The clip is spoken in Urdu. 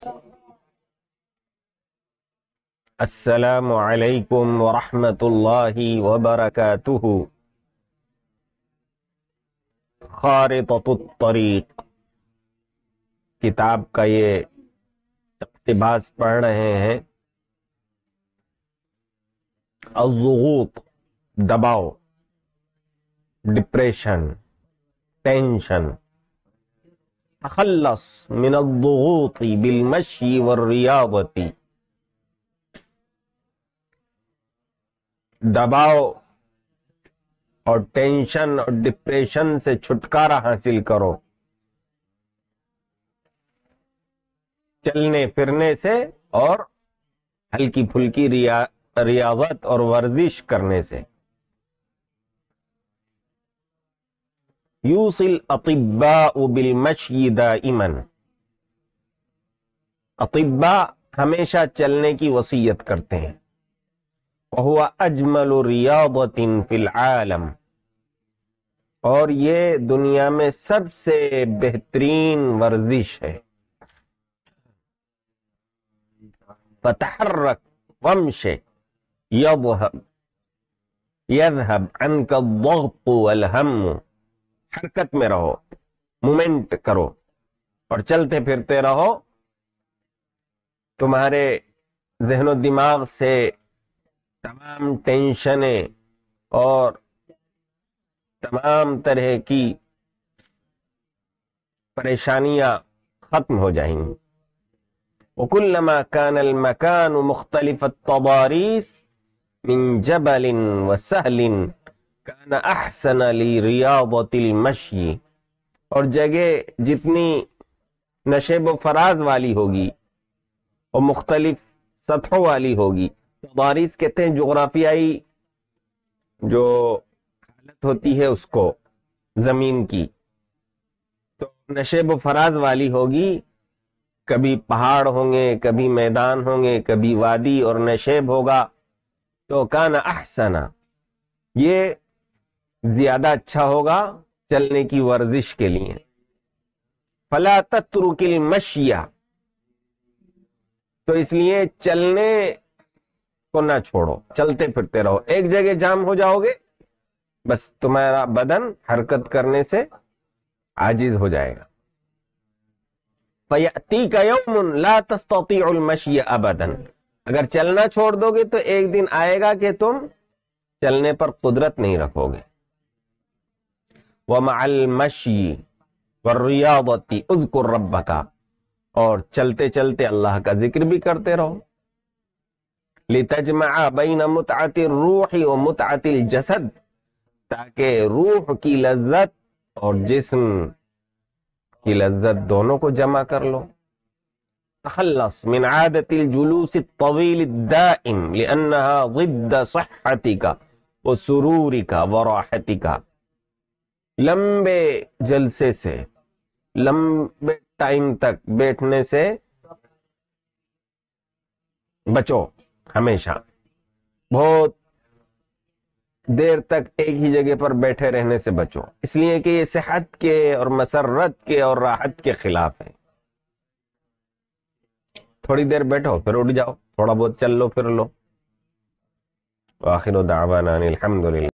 السلام علیکم ورحمۃ اللہ وبرکاتہ۔ خارطۃ الطریق کتاب کا یہ اقتباس پڑھ رہے ہیں۔ الضغوط دباؤ، ڈپریشن، ٹینشن۔ تخلص من الضغوط بالمشی والریاضۃ، دباؤ اور ٹینشن اور ڈپریشن سے چھٹکارا حاصل کرو چلنے پھرنے سے اور ہلکی پھلکی ریاضت اور ورزش کرنے سے۔ یوصی الاطباء بالمشی دائما، اطباء ہمیشہ چلنے کی وصیت کرتے ہیں۔ وهو اجمل ریاضۃ فی العالم، اور یہ دنیا میں سب سے بہترین ورزش ہے۔ فتحرک وامش یذهب عنک الضغط والہم، حرکت میں رہو، مومنٹ کرو اور چلتے پھرتے رہو، تمہارے ذہن و دماغ سے تمام ٹینشنیں اور تمام طرح کی پریشانیاں ختم ہو جائیں گی۔ وَكُلَّمَا كَانَ الْمَكَانُ مُخْتَلِفَ التَّضَارِيسِ مِنْ جَبَلٍ وَسَهْلٍ كَانَ أَحْسَنَ لِرِيَاضَةِ الْمَشْيِ، اور جگہ جتنی نشیب و فراز والی ہوگی اور مختلف سطحوں والی ہوگی، تضاریس کہتے ہیں جغرافیائی جو حالت ہوتی ہے اس کو، زمین کی، تو نشیب و فراز والی ہوگی، کبھی پہاڑ ہوں گے، کبھی میدان ہوں گے، کبھی وادی اور نشیب ہوگا، تو کان احسن، یہ زیادہ اچھا ہوگا چلنے کی ورزش کے لیے۔ فلا تترک المشی، تو اس لیے چلنے کو نہ چھوڑو، چلتے پھرتے رہو۔ ایک جگہ جام ہو جاؤ گے بس تمہارا بدن حرکت کرنے سے عاجز ہو جائے گا۔ فَيَأْتِيكَ يَوْمٌ لَا تَسْتَطِيعُ الْمَشْيَ أَبَدًا، اگر چلنا چھوڑ دو گے تو ایک دن آئے گا کہ تم چلنے پر قدرت نہیں رکھو گے۔ وَمَعَ الْمَشْيِ وَالرِّيَاضَةِ اذْكُرْ رَبَّكَ، اور چلتے چلتے اللہ کا ذکر بھی کرتے رہو۔ لِتَجْمَعَ بَيْنَ مُتْعَةِ الرُّوحِ وَمُتْعَةِ الْجَسَدِ، تاکہ روح کی لذت اور جسم کی لذت دونوں کو جمع کر لو۔ تخلص من عادة الجلوس الطويل الدائم لأنها ضد صحتك وسرورك وراحتك، لمبے جلسے سے، لمبے ٹائم تک بیٹھنے سے بچو، ہمیشہ بہت دیر تک ایک ہی جگہ پر بیٹھے رہنے سے بچو، اس لیے کہ یہ صحت کے اور مسرت کے اور راحت کے خلاف ہے۔ تھوڑی دیر بیٹھو پھر اٹھ جاؤ، تھوڑا بہت چل لو پھر لو۔ وآخر دعوانا الحمدللہ۔